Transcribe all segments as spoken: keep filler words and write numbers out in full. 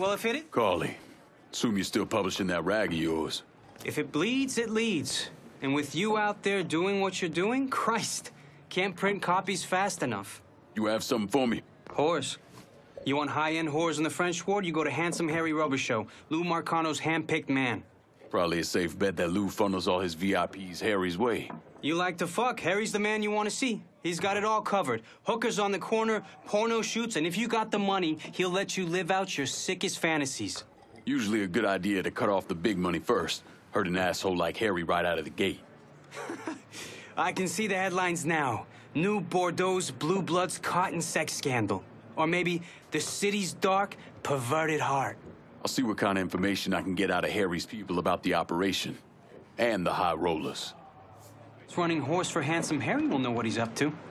Well, if it... Carly, assume you're still publishing that rag of yours. If it bleeds, it leads. And with you out there doing what you're doing, Christ, can't print copies fast enough. You have something for me? Whores. You want high-end whores in the French ward, you go to Handsome Harry Rubber Show, Lou Marcano's hand-picked man. Probably a safe bet that Lou funnels all his V I Ps Harry's way. You like to fuck, Harry's the man you want to see. He's got it all covered. Hookers on the corner, porno shoots, and if you got the money, he'll let you live out your sickest fantasies. Usually a good idea to cut off the big money first. Hurt an asshole like Harry right out of the gate. I can see the headlines now. New Bordeaux's Blue Bloods cotton sex scandal. Or maybe the city's dark, perverted heart. I'll see what kind of information I can get out of Harry's people about the operation. And the high rollers. This running horse for Handsome Harry will know what he's up to.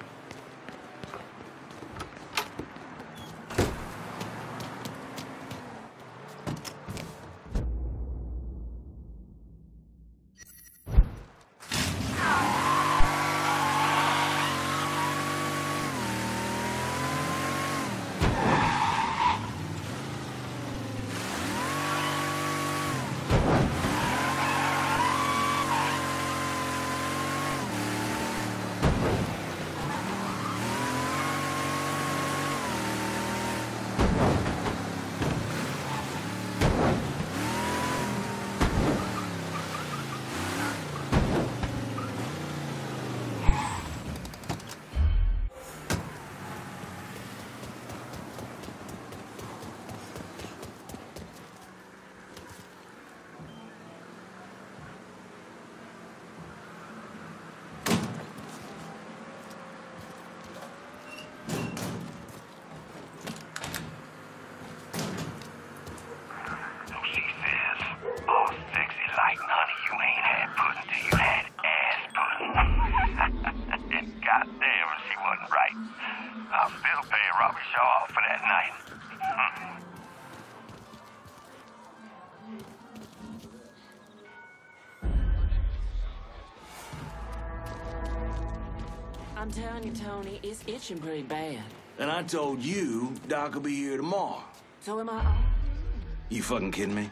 I'm telling you, Tony, it's itching pretty bad. And I told you Doc will be here tomorrow. So am I. You fucking kidding me?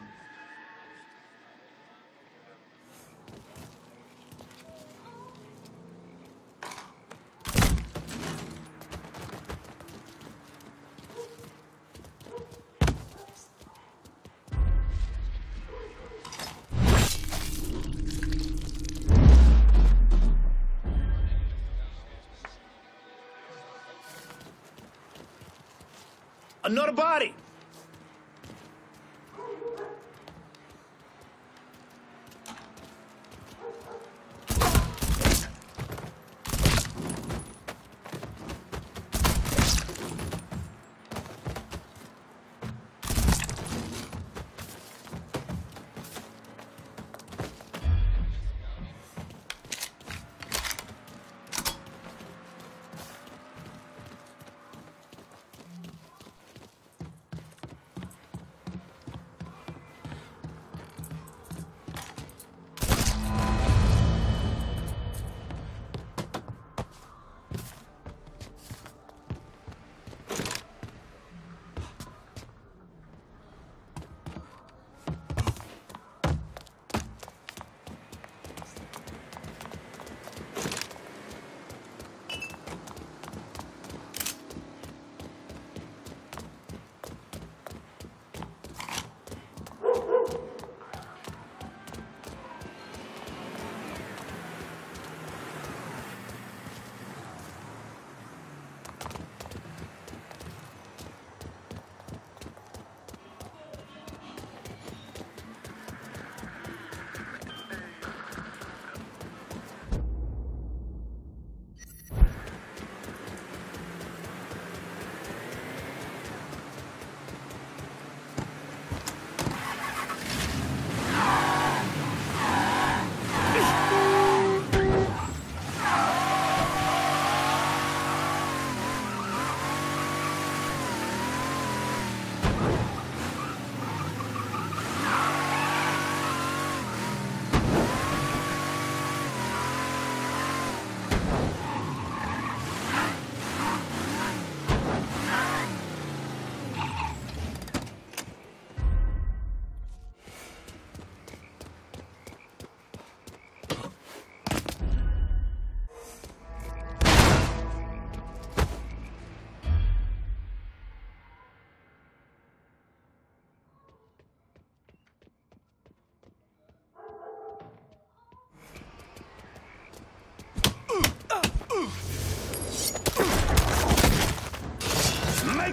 Another body!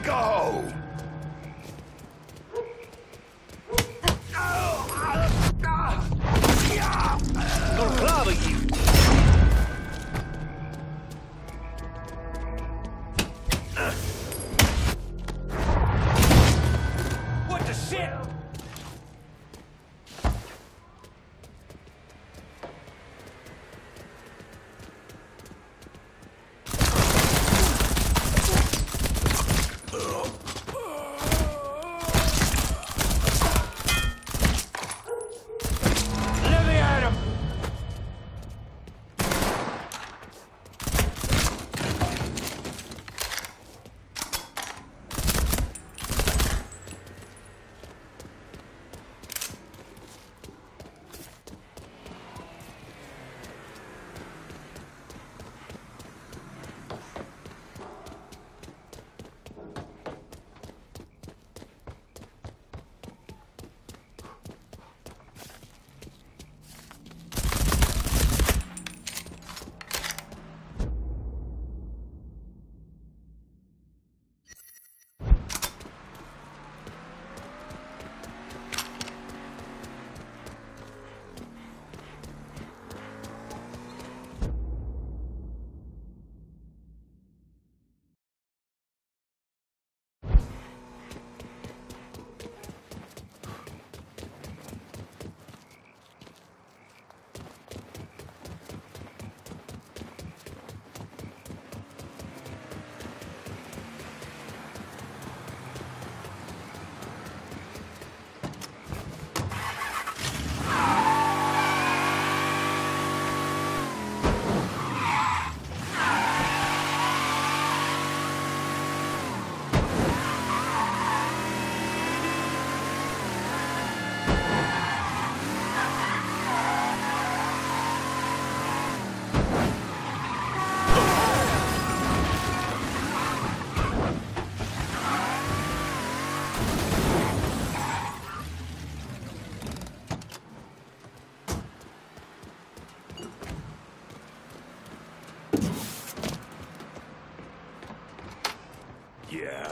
go! Gonna clobber you! What the shit? Let me at him! Yeah.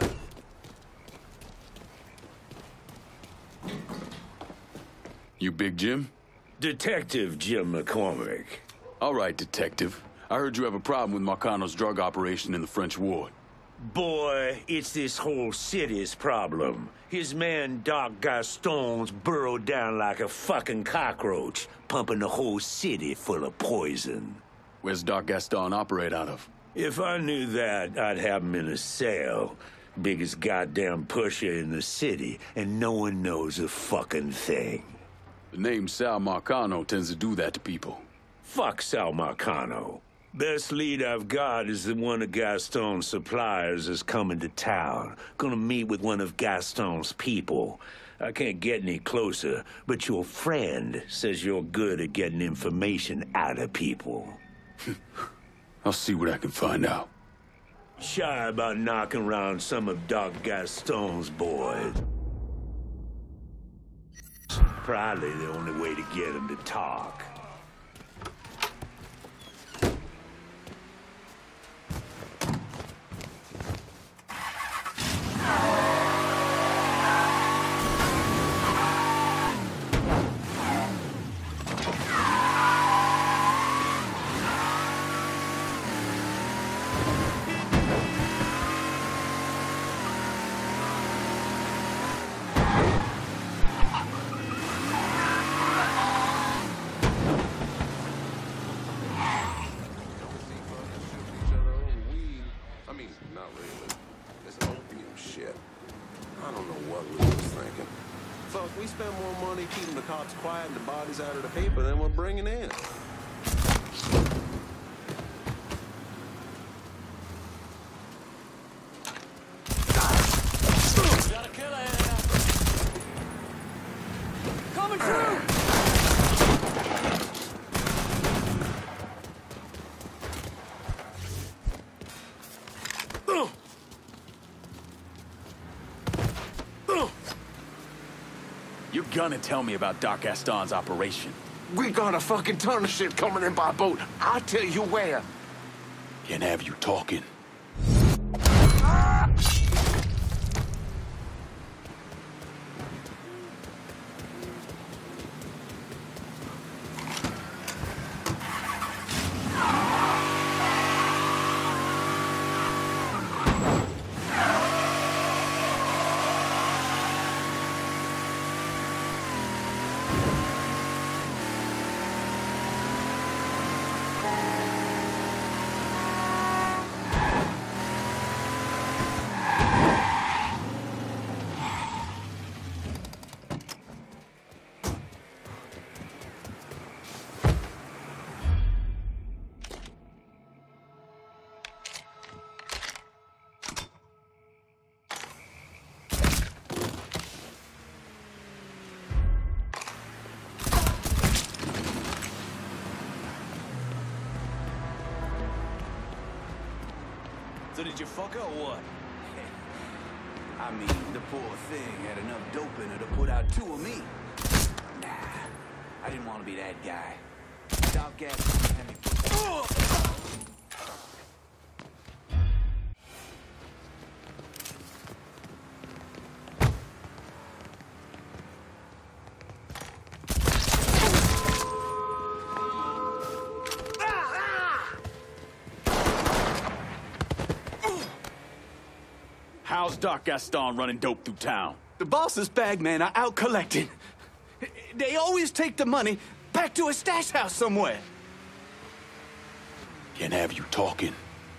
You Big Jim? Detective Jim McCormick. All right, Detective. I heard you have a problem with Marcano's drug operation in the French Ward. Boy, it's this whole city's problem. His man Doc Gaston's burrowed down like a fucking cockroach, pumping the whole city full of poison. Where's Doc Gaston operate out of? If I knew that, I'd have him in a cell. Biggest goddamn pusher in the city, and no one knows a fucking thing. The name Sal Marcano tends to do that to people. Fuck Sal Marcano. Best lead I've got is that one of Gaston's suppliers is coming to town. Gonna meet with one of Gaston's people. I can't get any closer, but your friend says you're good at getting information out of people. I'll see what I can find out. Shy about knocking around some of Doc Gaston's boys. Probably the only way to get him to talk. We spend more money keeping the cops quiet and the bodies out of the paper than we're bringing in. Got a killer here. Coming through! You're gonna tell me about Doc Gaston's operation. We got a fucking ton of shit coming in by boat. I'll tell you where. Can't have you talking. So did you fuck her or what? I mean, the poor thing had enough dope in her to put out two of me. Nah, I didn't want to be that guy. Doc Gas had me put that... How's Doc Gaston running dope through town? The boss's bagmen are out collecting. They always take the money back to a stash house somewhere. Can't have you talking.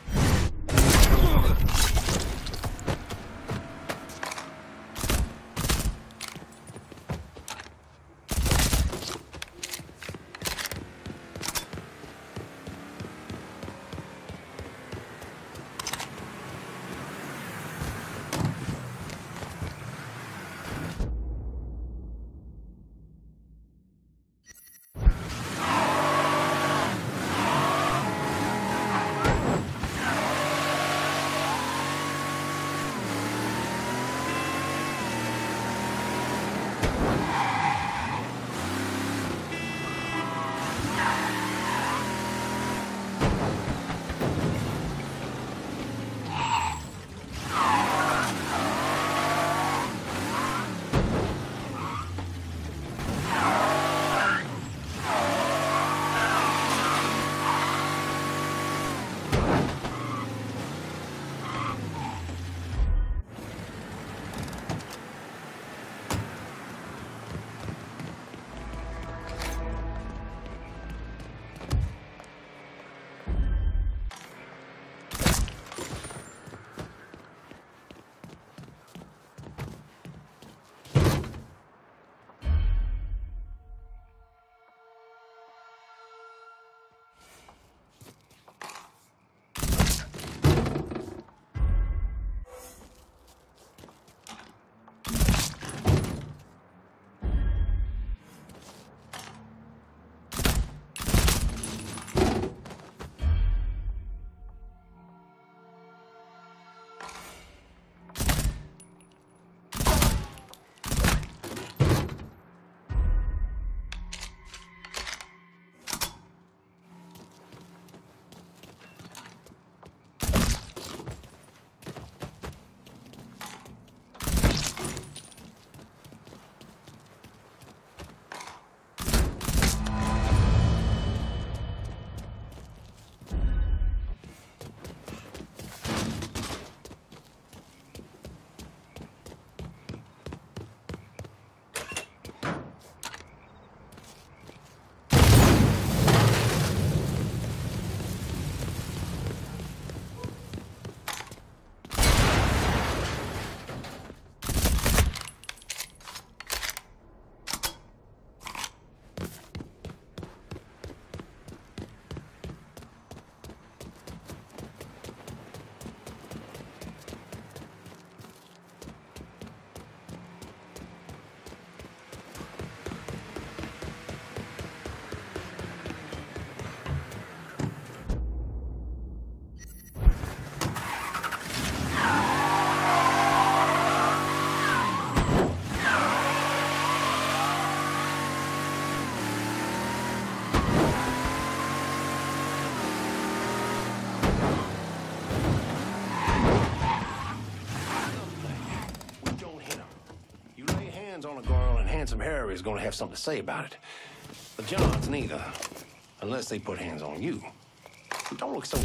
On a girl, and Handsome Harry is going to have something to say about it. But John's neither, unless they put hands on you. Don't look so...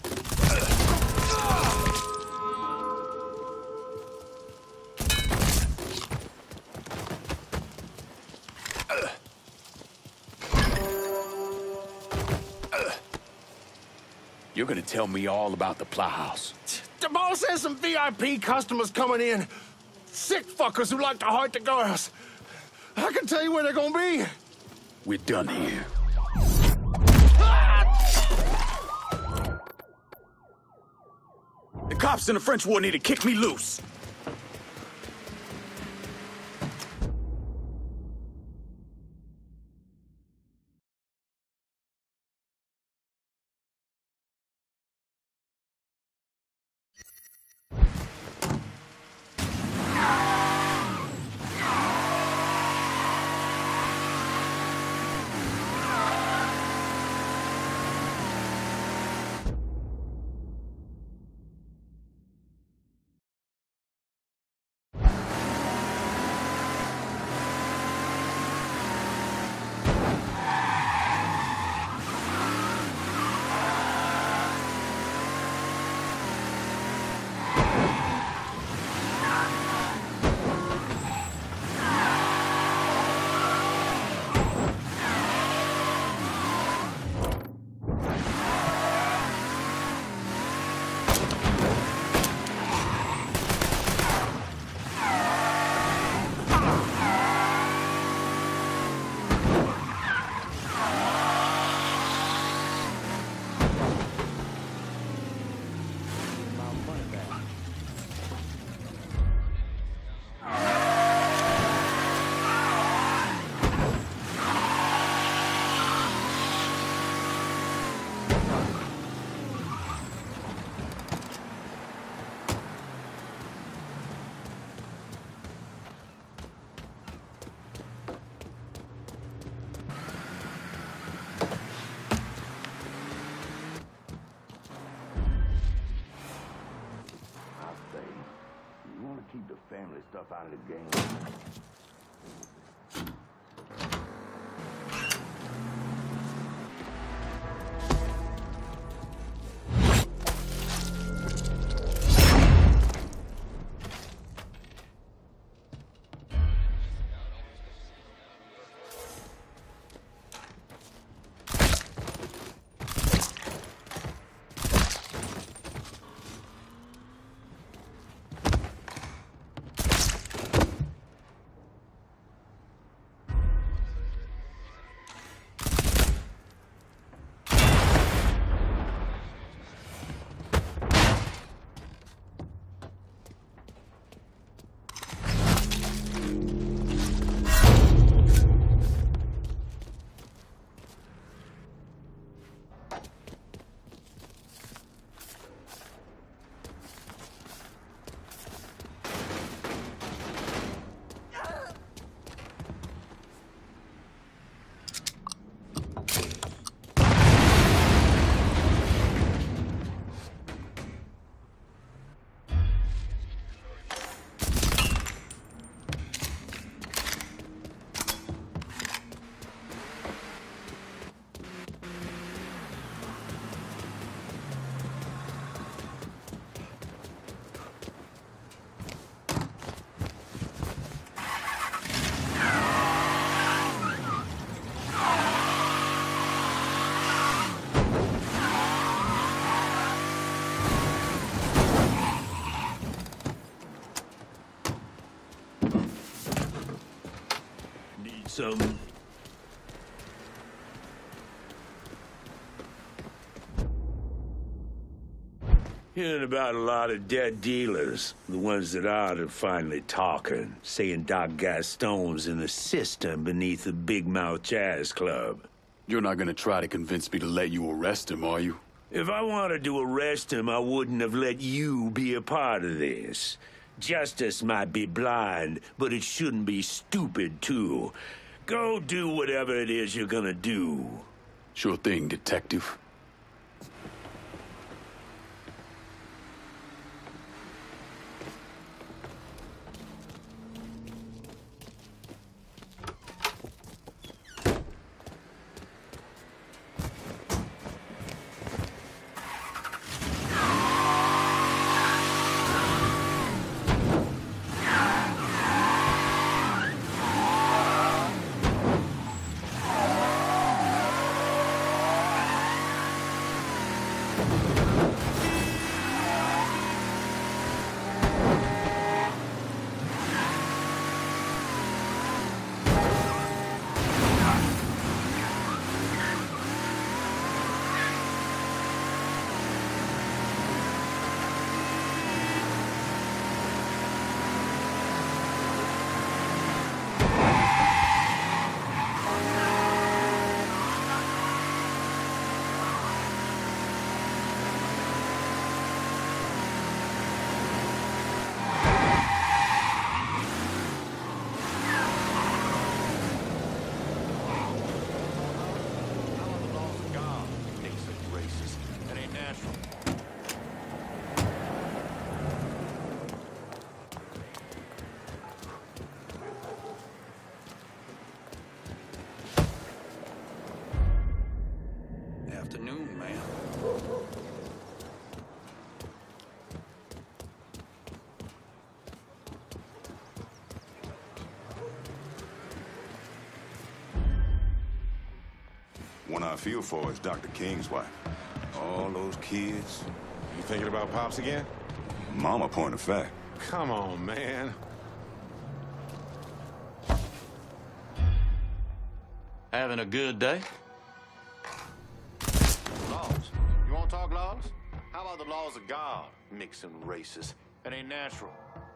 You're gonna tell me all about the plow house. The boss has some V I P customers coming in. Sick fuckers who like to hurt the girls. I can tell you where they're gonna be. We're done here. The cops in the French war need to kick me loose. keep the family stuff out of the game. Some. Hearing about a lot of dead dealers. The ones that aren't are finally talking, saying Doc Gaston's in the system beneath the Big Mouth Jazz Club. You're not gonna try to convince me to let you arrest him, are you? If I wanted to arrest him, I wouldn't have let you be a part of this. Justice might be blind, but it shouldn't be stupid, too. Go do whatever it is you're gonna do. Sure thing, detective. Afternoon, man. One I feel for is Doctor King's wife. All those kids. You thinking about Pops again? Mama point of fact. Come on, man. Having a good day? Laws. You want to talk laws? How about the laws of God? Mixing races. It ain't natural.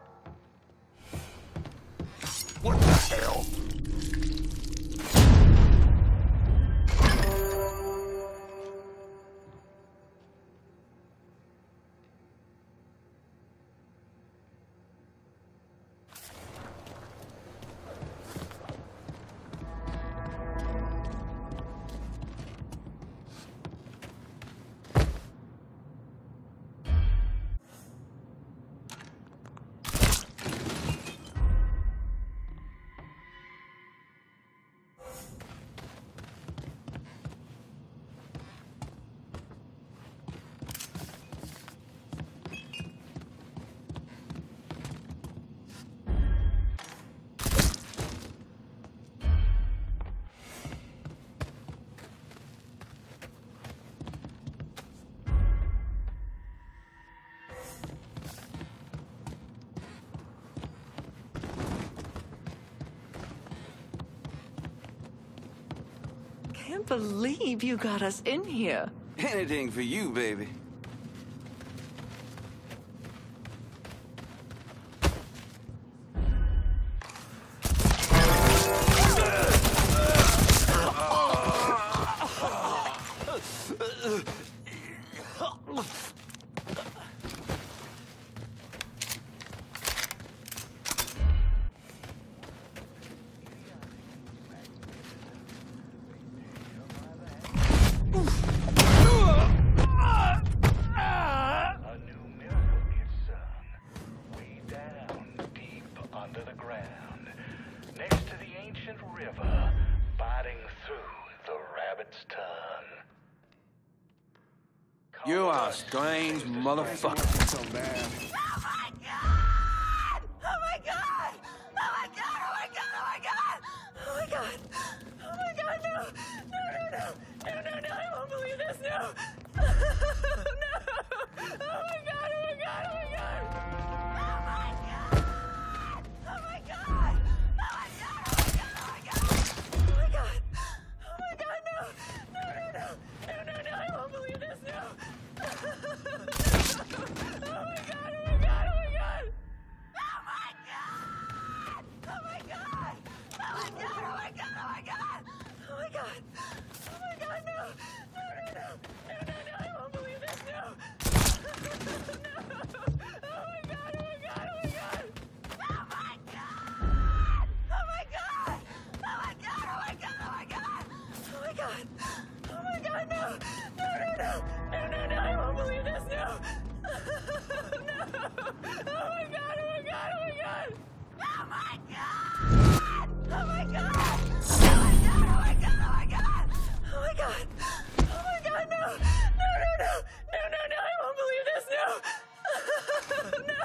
What the hell? can't believe you got us in here. Anything for you, baby. You are a strange motherfucker. So bad. Oh my god! Oh my god! Oh my god! Oh my god! Oh my god! Oh my god! Oh my god! No! No! No! No! No! No! No! I won't believe this! No! No! Oh my god! Oh my god! Oh my god! Oh my god! Oh my god! Oh my god! Oh my god! Oh my god! Oh my god! Oh my god! No! No! No! No! No! No! No! I won't believe this! No! Oh my god, oh my god, oh my god! Oh my god! Oh my god! Oh my god! Oh my god! Oh my god! Oh my god! Oh my god, no! No, no, no! No, no, no, I won't believe this, no! No! Oh my god, oh my god, oh my god! Oh my god! Oh my god! Oh my god, oh my god, oh my god! Oh my god! Oh my god, no! No, no, no! No, no, no, I won't believe this, no! No! Oh my god, oh my god, oh my god! Oh my god! Oh my god! Oh my god, oh my god, oh my god! Oh my god! Oh my god, no! No, no, no! No, no, no, I won't believe this, no! No!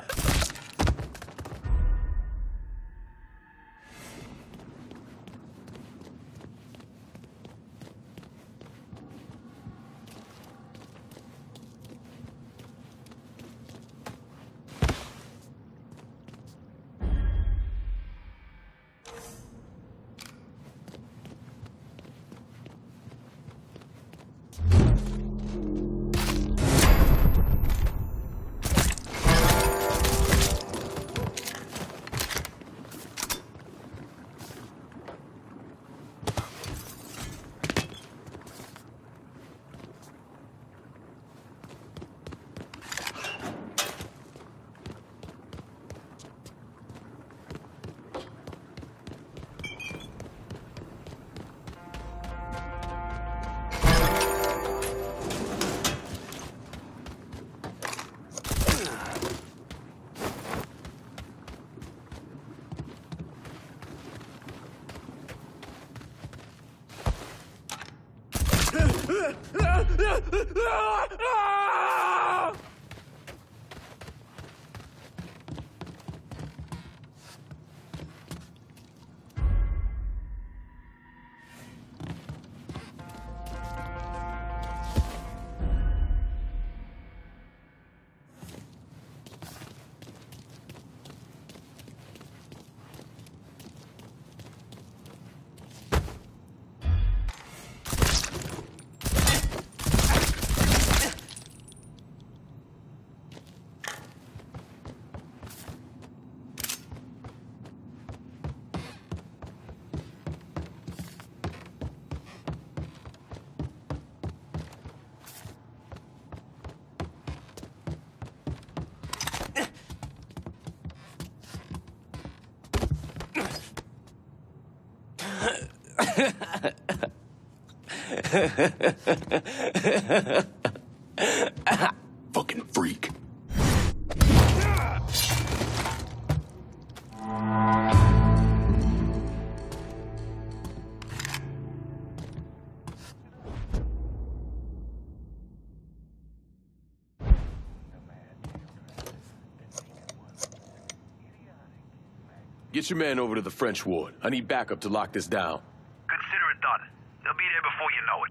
Fucking freak. Get your man over to the French ward. I need backup to lock this down. Consider it done. They'll be there before you know it.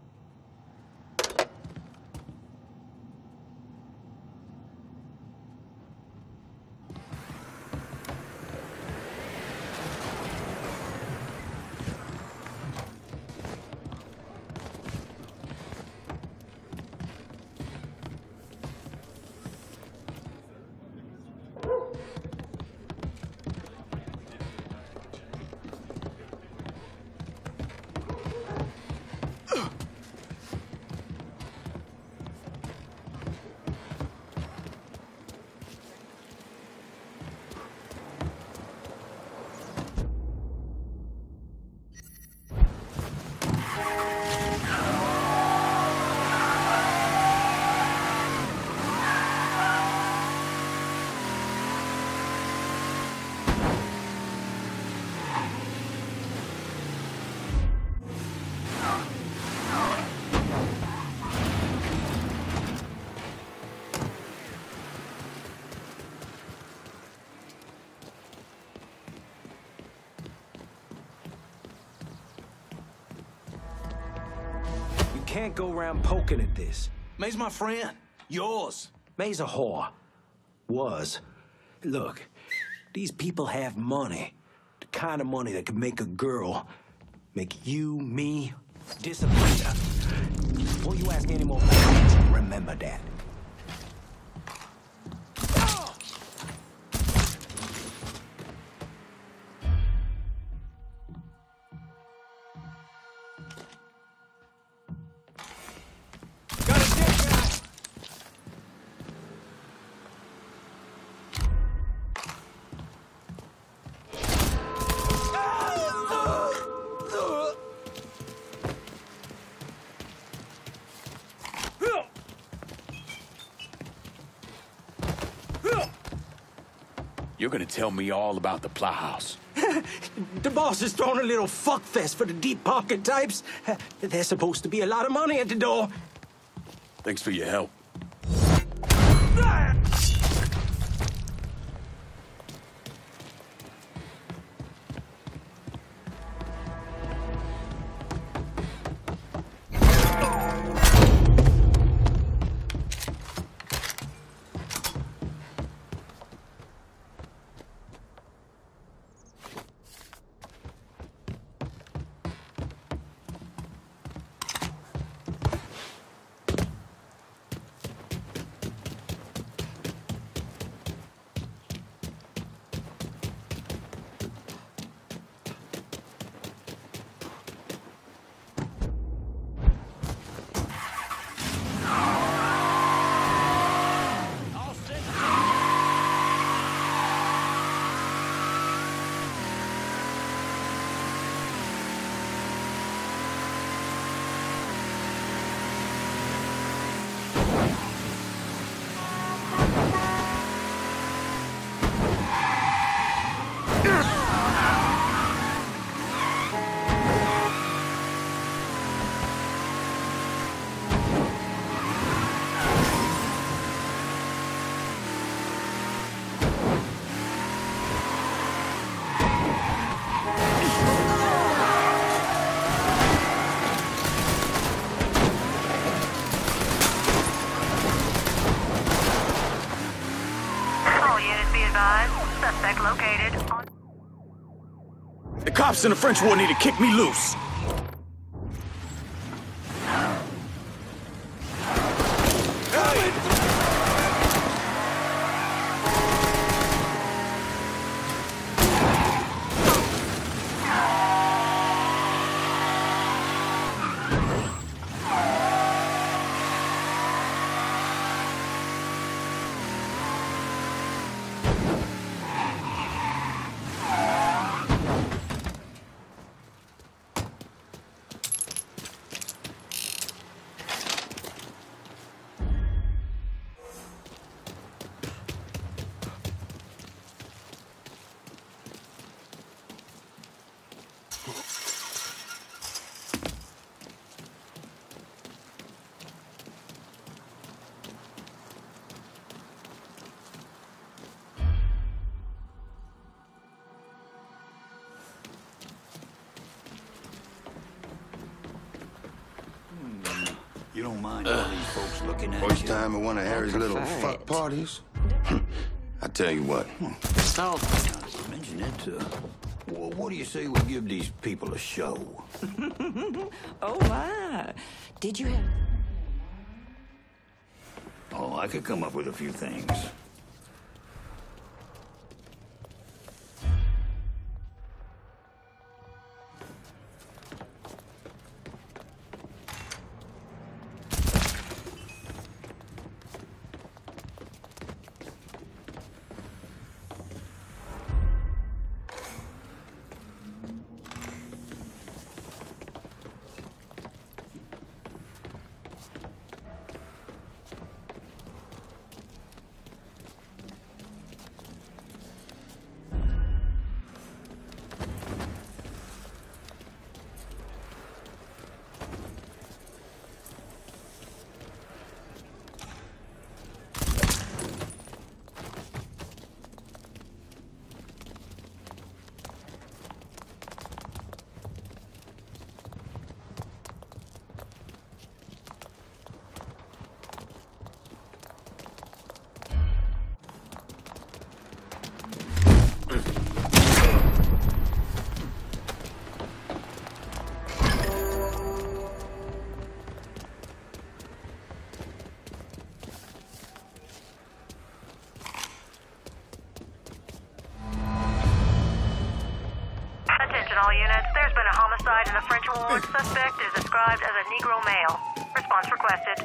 can't go around poking at this. May's my friend. Yours. May's a whore. Was. Look, these people have money. The kind of money that could make a girl, make you, me, disappear. Before you ask any more questions, remember that. You're gonna tell me all about the Plowhouse. The boss is throwing a little fuck fest for the deep pocket types. There's supposed to be a lot of money at the door. Thanks for your help. Suspect located on... The cops in the French war need to kick me loose. You don't mind all these folks looking at First you? time at one of Harry's little fuck parties? I tell you what. Oh, mention it. Uh, well, what do you say we give these people a show? Oh, my. Did you have... Oh, I could come up with a few things. all units. There's been a homicide in the French Ward. Suspect is described as a Negro male. Response requested.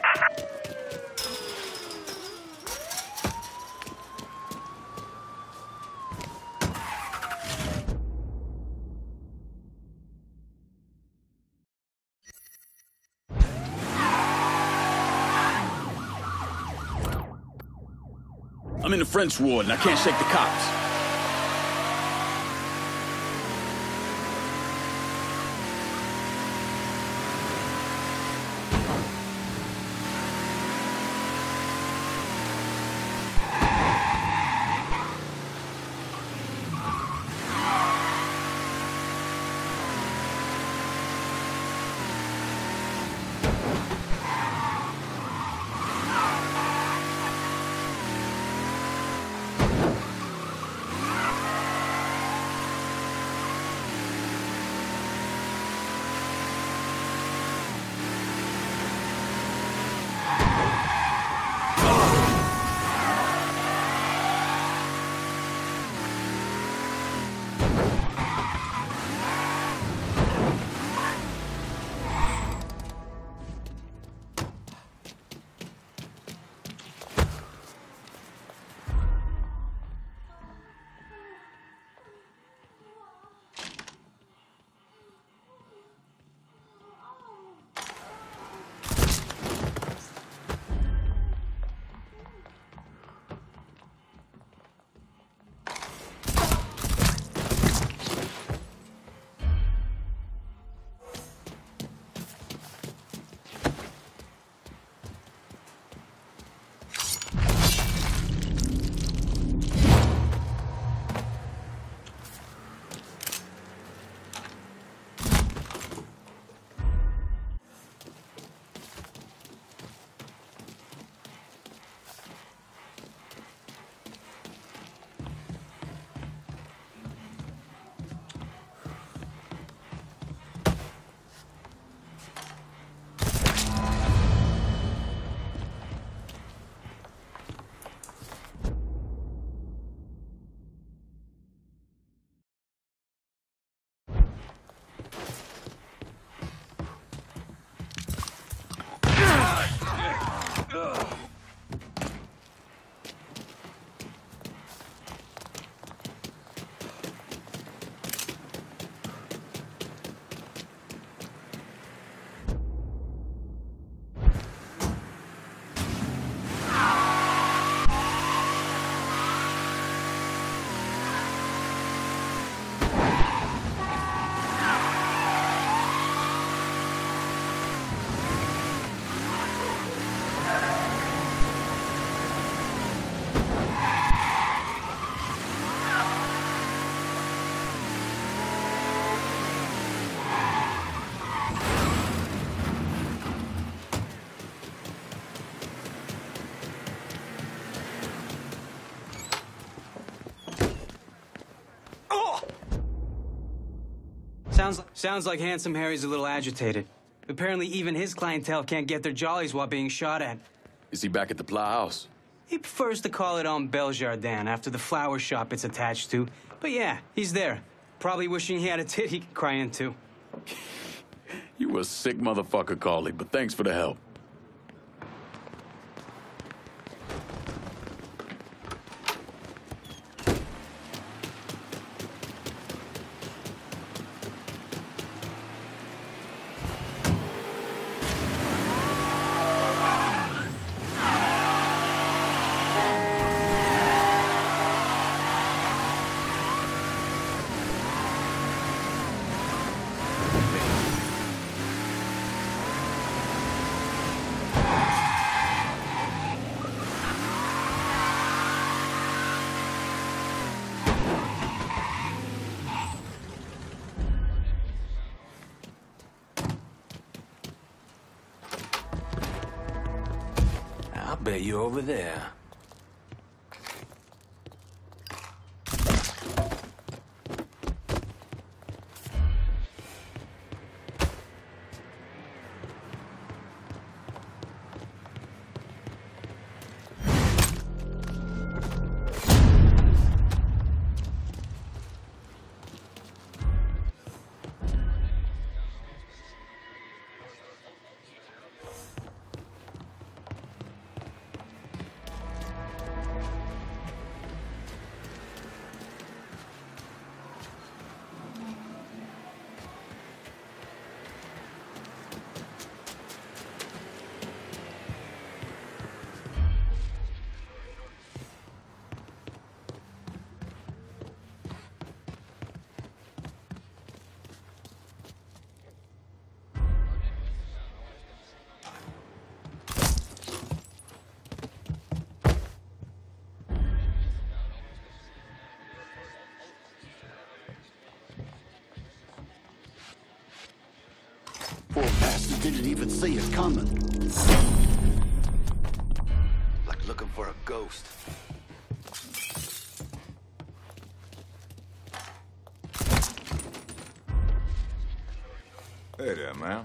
I'm in the French ward and I can't shake the cops. Sounds, sounds like Handsome Harry's a little agitated. Apparently even his clientele can't get their jollies while being shot at. Is he back at the Plow House? He prefers to call it on Belle Jardin after the flower shop it's attached to. But yeah, he's there. Probably wishing he had a tit he could cry into. You a sick motherfucker, Carly, but thanks for the help. I'll bet you're over there. didn't even see it coming. Like looking for a ghost. Hey there, man.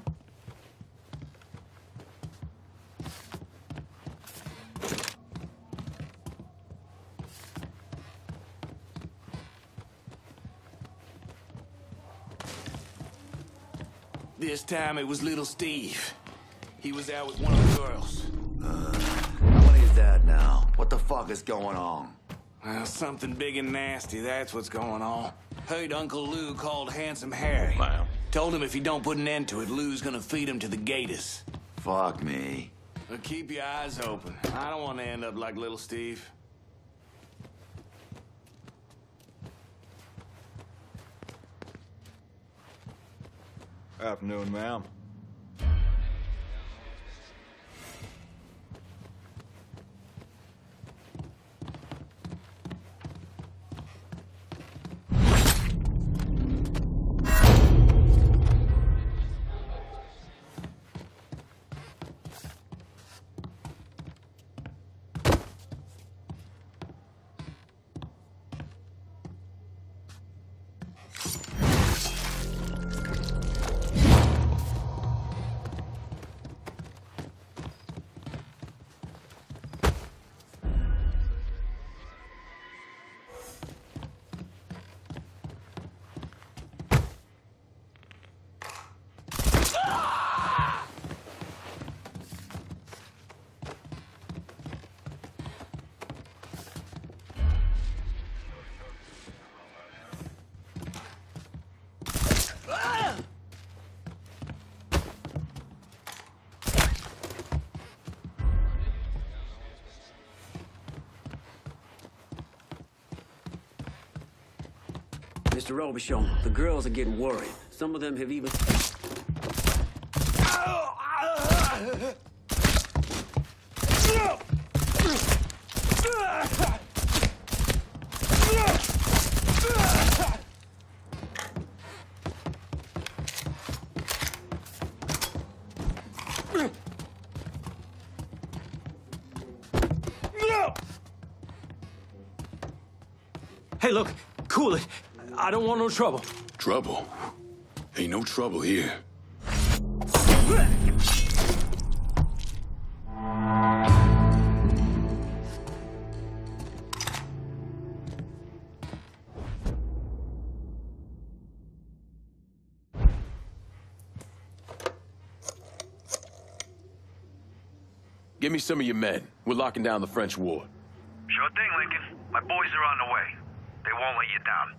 This time it was little Steve. He was out with one of the girls. Uh, how many is that now? What the fuck is going on? Well, something big and nasty, that's what's going on. Heard Uncle Lou called Handsome Harry. Ma'am. Told him if he don't put an end to it, Lou's gonna feed him to the gators. Fuck me. But keep your eyes open. I don't want to end up like little Steve. Afternoon, ma'am. Mister Robichon, the girls are getting worried. Some of them have even... Hey, look, cool it. I don't want no trouble. Trouble? Ain't no trouble here. Give me some of your men. We're locking down the French ward. Sure thing, Lincoln. My boys are on the way. They won't let you down.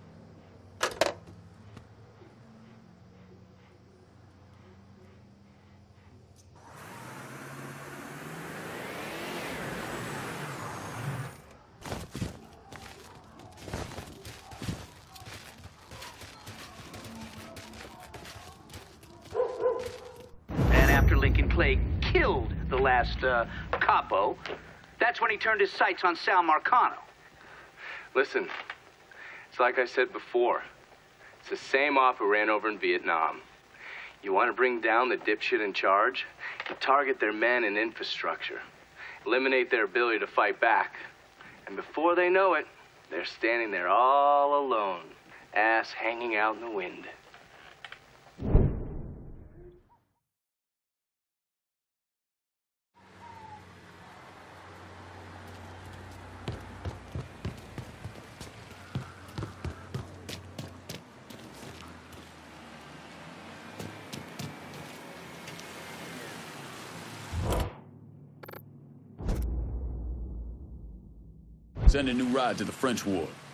And after Lincoln Clay killed the last uh, capo, that's when he turned his sights on Sal Marcano. Listen, it's like I said before. It's the same op who ran over in Vietnam. You want to bring down the dipshit in charge? You target their men and infrastructure. Eliminate their ability to fight back. And before they know it, they're standing there all alone, ass hanging out in the wind. Send a new ride to the French ward.